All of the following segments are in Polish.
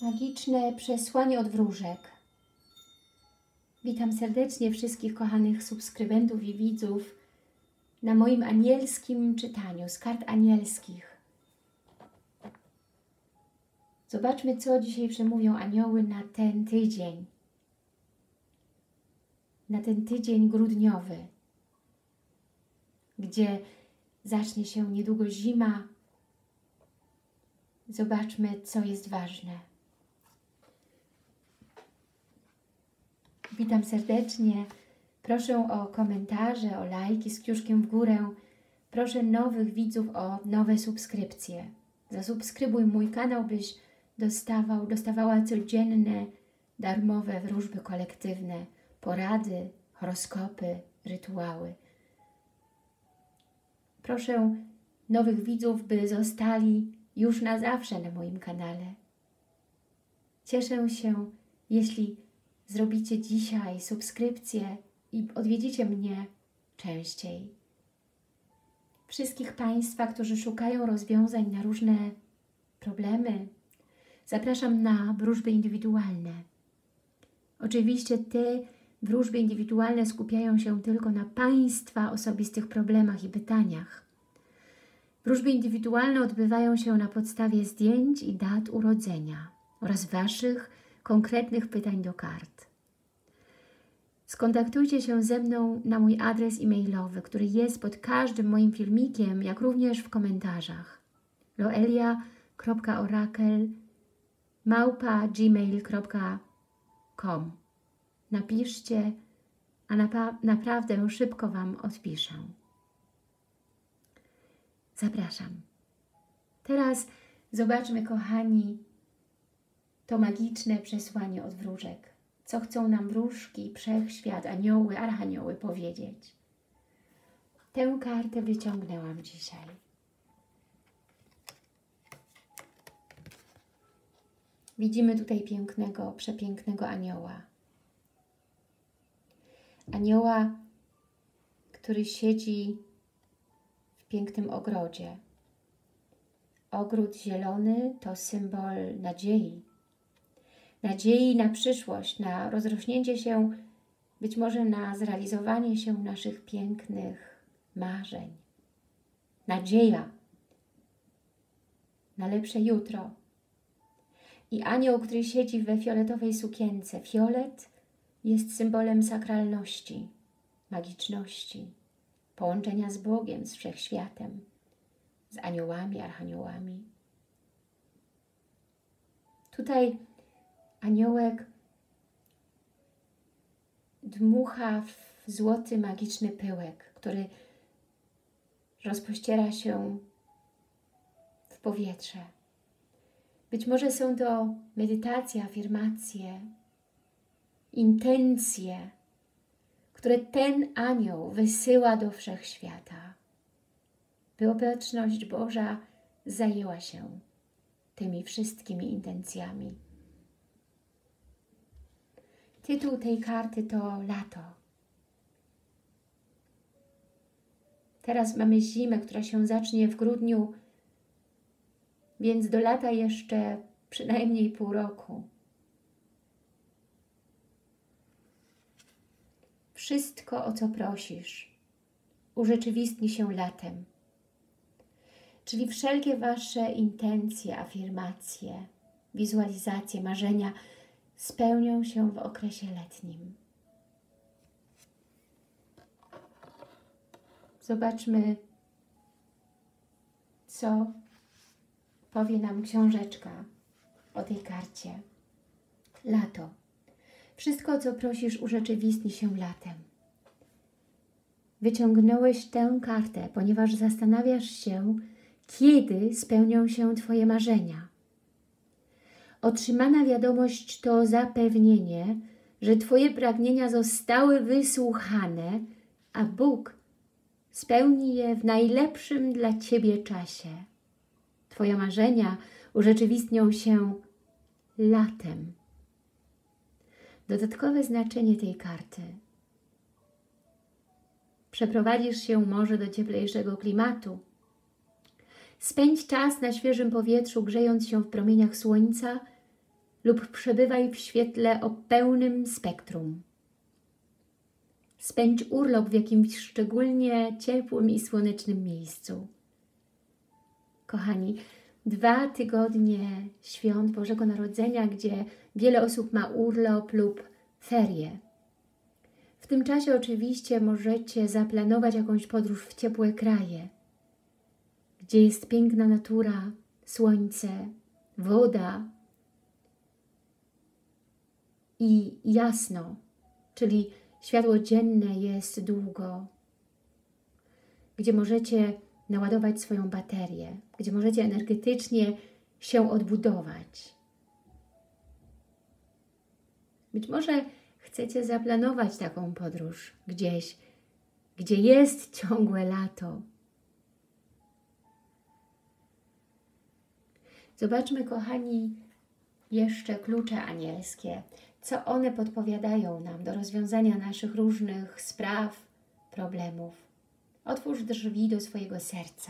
Magiczne przesłanie od wróżek. Witam serdecznie wszystkich kochanych subskrybentów i widzów na moim anielskim czytaniu z kart anielskich. Zobaczmy, co dzisiaj przemówią anioły na ten tydzień. Na ten tydzień grudniowy, gdzie zacznie się niedługo zima. Zobaczmy, co jest ważne. Witam serdecznie. Proszę o komentarze, o lajki z kciuszkiem w górę. Proszę nowych widzów o nowe subskrypcje. Zasubskrybuj mój kanał, byś dostawała codzienne, darmowe wróżby kolektywne, porady, horoskopy, rytuały. Proszę nowych widzów, by zostali już na zawsze na moim kanale. Cieszę się, jeśli zrobicie dzisiaj subskrypcję i odwiedzicie mnie częściej. Wszystkich Państwa, którzy szukają rozwiązań na różne problemy, zapraszam na wróżby indywidualne. Oczywiście te wróżby indywidualne skupiają się tylko na Państwa osobistych problemach i pytaniach. Wróżby indywidualne odbywają się na podstawie zdjęć i dat urodzenia oraz Waszych konkretnych pytań do kart. Skontaktujcie się ze mną na mój adres e-mailowy, który jest pod każdym moim filmikiem, jak również w komentarzach. loelia.orakel@gmail.com. Napiszcie, a naprawdę szybko Wam odpiszę. Zapraszam. Teraz zobaczmy, kochani, to magiczne przesłanie od wróżek. Co chcą nam wróżki, wszechświat, anioły, archanioły powiedzieć. Tę kartę wyciągnęłam dzisiaj. Widzimy tutaj pięknego, przepięknego anioła. Anioła, który siedzi w pięknym ogrodzie. Ogród zielony to symbol nadziei. Nadziei na przyszłość, na rozrośnięcie się, być może na zrealizowanie się naszych pięknych marzeń. Nadzieja na lepsze jutro. I anioł, który siedzi we fioletowej sukience. Fiolet jest symbolem sakralności, magiczności, połączenia z Bogiem, z Wszechświatem, z aniołami, archaniołami. Tutaj aniołek dmucha w złoty, magiczny pyłek, który rozpościera się w powietrze. Być może są to medytacje, afirmacje, intencje, które ten anioł wysyła do Wszechświata, by obecność Boża zajęła się tymi wszystkimi intencjami. Tytuł tej karty to Lato. Teraz mamy zimę, która się zacznie w grudniu, więc do lata jeszcze przynajmniej pół roku. Wszystko, o co prosisz, urzeczywistni się latem. Czyli wszelkie Wasze intencje, afirmacje, wizualizacje, marzenia spełnią się w okresie letnim. Zobaczmy, co powie nam książeczka o tej karcie. Lato. Wszystko, o co prosisz, urzeczywistni się latem. Wyciągnąłeś tę kartę, ponieważ zastanawiasz się, kiedy spełnią się Twoje marzenia. Otrzymana wiadomość to zapewnienie, że Twoje pragnienia zostały wysłuchane, a Bóg spełni je w najlepszym dla Ciebie czasie. Twoje marzenia urzeczywistnią się latem. Dodatkowe znaczenie tej karty. Przeprowadzisz się może do cieplejszego klimatu. Spędź czas na świeżym powietrzu, grzejąc się w promieniach słońca lub przebywaj w świetle o pełnym spektrum. Spędź urlop w jakimś szczególnie ciepłym i słonecznym miejscu. Kochani, 2 tygodnie świąt Bożego Narodzenia, gdzie wiele osób ma urlop lub ferie. W tym czasie oczywiście możecie zaplanować jakąś podróż w ciepłe kraje, gdzie jest piękna natura, słońce, woda i jasno, czyli światło dzienne jest długo, gdzie możecie naładować swoją baterię, gdzie możecie energetycznie się odbudować. Być może chcecie zaplanować taką podróż gdzieś, gdzie jest ciągłe lato. Zobaczmy, kochani, jeszcze klucze anielskie. Co one podpowiadają nam do rozwiązania naszych różnych spraw, problemów. Otwórz drzwi do swojego serca.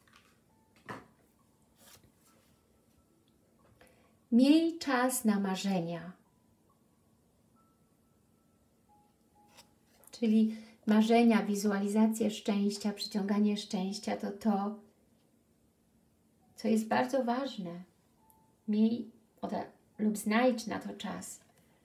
Miej czas na marzenia. Czyli marzenia, wizualizacje szczęścia, przyciąganie szczęścia to to, co jest bardzo ważne. Miej lub znajdź na to czas.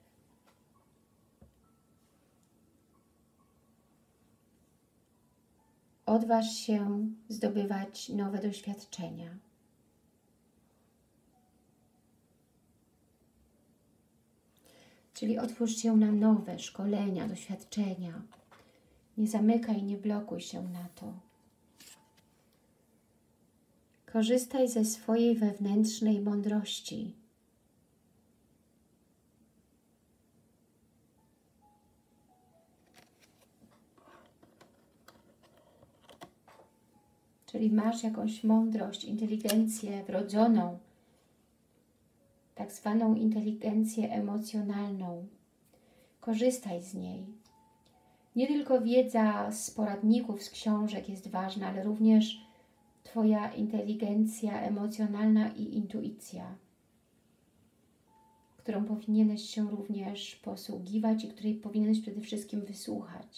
Odważ się zdobywać nowe doświadczenia. Czyli otwórz się na nowe szkolenia, doświadczenia. Nie zamykaj, nie blokuj się na to. Korzystaj ze swojej wewnętrznej mądrości. Czyli masz jakąś mądrość, inteligencję wrodzoną, tak zwaną inteligencję emocjonalną. Korzystaj z niej. Nie tylko wiedza z poradników, z książek jest ważna, ale również Twoja inteligencja emocjonalna i intuicja, którą powinieneś się również posługiwać i której powinieneś przede wszystkim wysłuchać.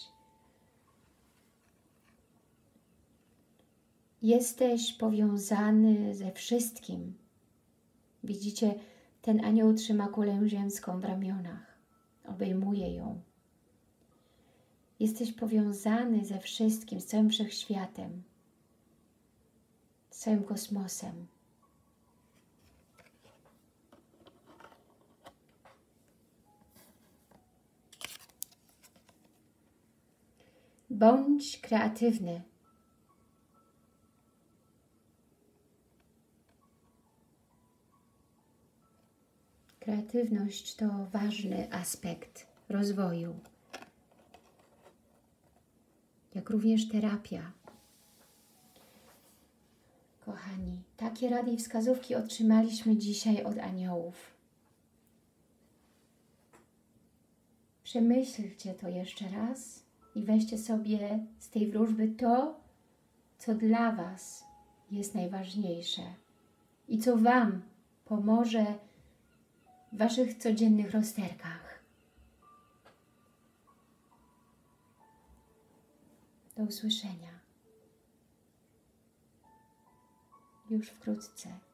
Jesteś powiązany ze wszystkim. Widzicie, ten anioł trzyma kulę ziemską w ramionach. Obejmuje ją. Jesteś powiązany ze wszystkim, z całym wszechświatem, z całym kosmosem. Bądź kreatywny. Kreatywność to ważny aspekt rozwoju, jak również terapia. Kochani, takie rady i wskazówki otrzymaliśmy dzisiaj od aniołów. Przemyślcie to jeszcze raz i weźcie sobie z tej wróżby to, co dla Was jest najważniejsze i co Wam pomoże w Waszych codziennych rozterkach. Do usłyszenia już wkrótce.